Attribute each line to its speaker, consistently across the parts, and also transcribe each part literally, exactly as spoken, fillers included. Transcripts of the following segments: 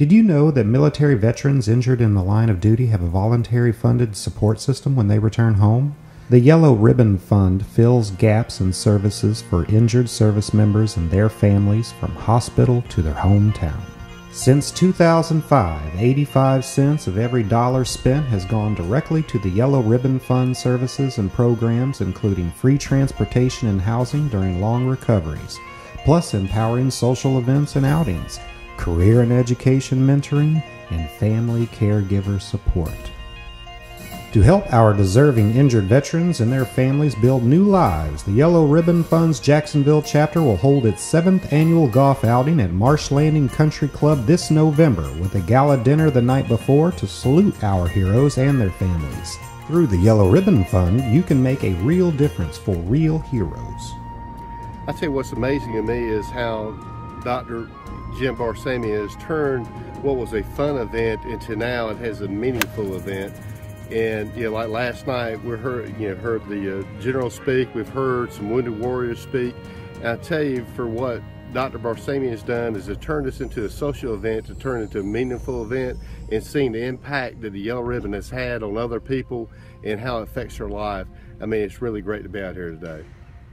Speaker 1: Did you know that military veterans injured in the line of duty have a voluntary funded support system when they return home? The Yellow Ribbon Fund fills gaps in services for injured service members and their families from hospital to their hometown. Since two thousand five, eighty-five cents of every dollar spent has gone directly to the Yellow Ribbon Fund services and programs, including free transportation and housing during long recoveries, plus empowering social events and outings, career and education mentoring, and family caregiver support. To help our deserving injured veterans and their families build new lives, the Yellow Ribbon Fund's Jacksonville chapter will hold its seventh annual golf outing at Marsh Landing Country Club this November, with a gala dinner the night before to salute our heroes and their families. Through the Yellow Ribbon Fund, you can make a real difference for real heroes.
Speaker 2: I tell you what's amazing to me is how Doctor Jim Barsamian has turned what was a fun event into now it has a meaningful event. And you know, like last night, we heard you know heard the uh, general speak. We've heard some wounded warriors speak. And I tell you, for what Doctor Barsamian has done is to turn this into a social event, to turn it into a meaningful event, and seeing the impact that the Yellow Ribbon has had on other people and how it affects their life. I mean, it's really great to be out here today.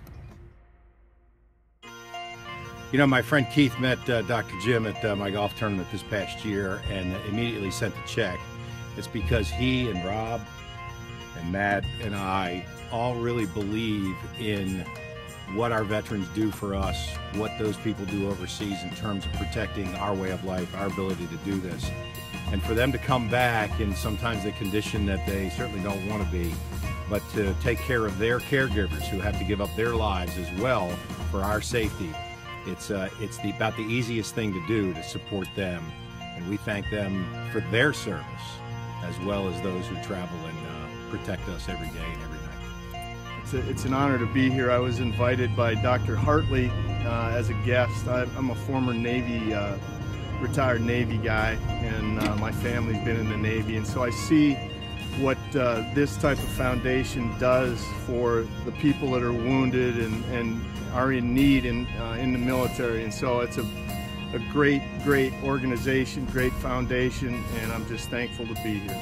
Speaker 3: You know, my friend Keith met uh, Doctor Jim at uh, my golf tournament this past year and immediately sent a check. It's because he and Rob and Matt and I all really believe in what our veterans do for us, what those people do overseas in terms of protecting our way of life, our ability to do this. And for them to come back in sometimes the condition that they certainly don't want to be, but to take care of their caregivers who have to give up their lives as well for our safety. It's, uh, it's the, about the easiest thing to do to support them, and we thank them for their service as well as those who travel and uh, protect us every day and every night.
Speaker 4: It's, a, it's an honor to be here. I was invited by Doctor Hartley uh, as a guest. I, I'm a former Navy, uh, retired Navy guy, and uh, my family's been in the Navy, and so I see what uh, this type of foundation does for the people that are wounded and, and are in need in, uh, in the military. And so it's a, a great, great organization, great foundation, and I'm just thankful to be here.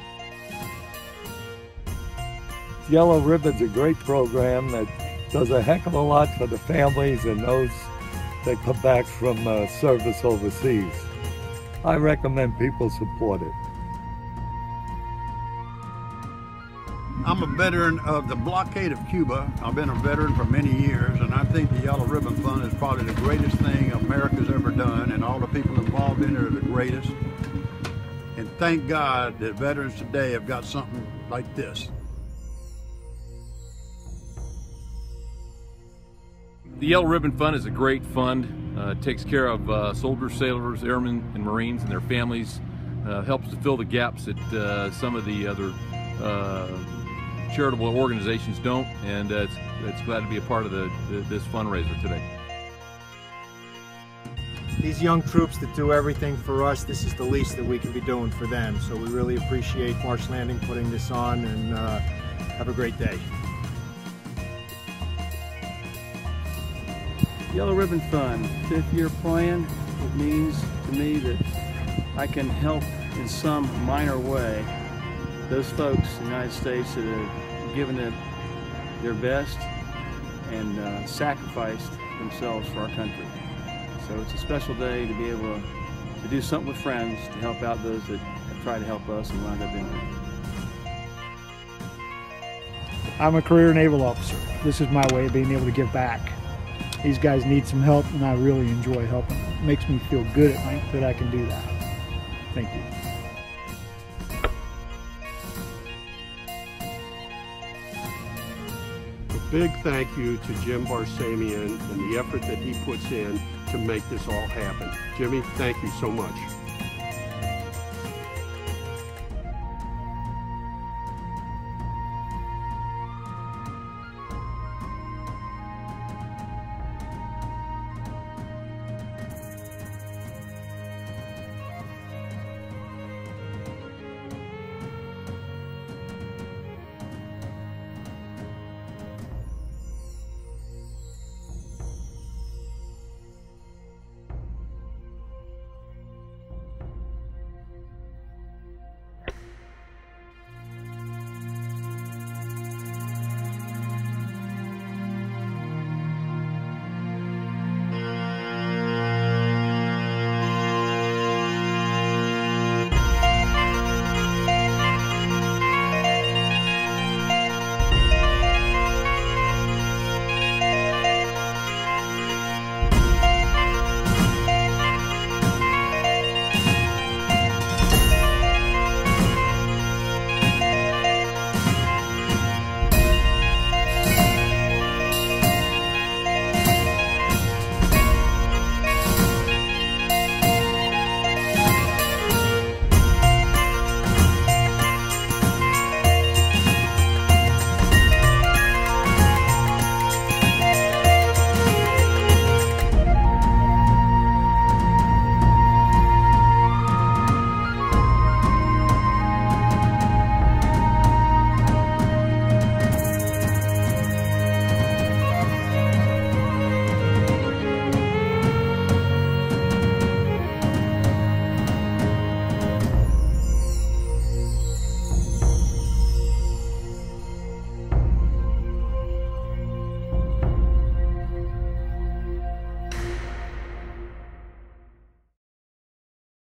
Speaker 5: Yellow Ribbon's a great program that does a heck of a lot for the families and those that come back from uh, service overseas. I recommend people support it.
Speaker 6: I'm a veteran of the blockade of Cuba. I've been a veteran for many years, and I think the Yellow Ribbon Fund is probably the greatest thing America's ever done, and all the people involved in it are the greatest. And thank God that veterans today have got something like this.
Speaker 7: The Yellow Ribbon Fund is a great fund. Uh, it takes care of uh, soldiers, sailors, airmen, and Marines and their families. Uh, helps to fill the gaps that uh, some of the other uh, charitable organizations don't, and uh, it's, it's glad to be a part of the, the, this fundraiser today.
Speaker 8: These young troops that do everything for us, this is the least that we can be doing for them. So we really appreciate Marsh Landing putting this on, and uh, have a great day.
Speaker 9: Yellow Ribbon Fund, fifth year plan. It means to me that I can help in some minor way those folks in the United States that have given it their best and uh, sacrificed themselves for our country. So it's a special day to be able to, to do something with friends to help out those that have tried to help us and wound up in it.
Speaker 10: I'm a career naval officer. This is my way of being able to give back. These guys need some help, and I really enjoy helping them. It makes me feel good at night that I can do that. Thank you.
Speaker 11: Big thank you to Jim Barsamian and the effort that he puts in to make this all happen. Jimmy, thank you so much.